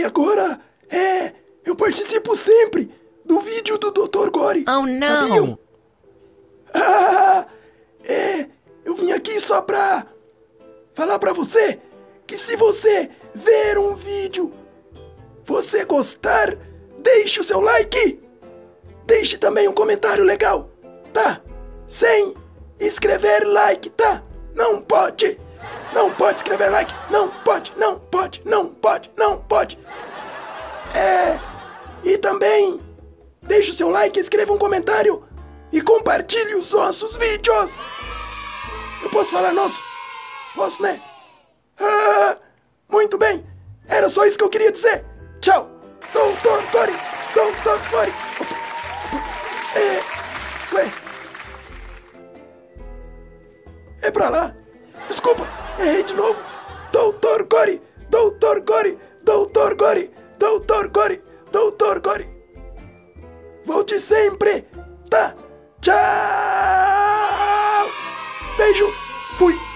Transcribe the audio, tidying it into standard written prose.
agora, eu participo sempre do vídeo do Dr. Gore. Oh, não! Sabiam? Eu vim aqui só pra falar pra você que se você ver um vídeo, você gostar, deixe o seu like. Deixe também um comentário legal, tá? Sem escrever like, tá? Não pode! Não pode escrever like! Não pode! Não pode! Não pode! Não pode! E também deixe o seu like, escreva um comentário e compartilhe os nossos vídeos! Eu posso falar nosso? Posso, né? Muito bem! Era só isso que eu queria dizer! Tchau! Dr. Gore! Dr. Gore! Ué? É pra lá? Desculpa, errei de novo. Dr. Gore! Dr. Gore! Dr. Gore! Dr. Gore! Dr. Gore! Volte sempre, tá? Tchau! Beijo! Fui!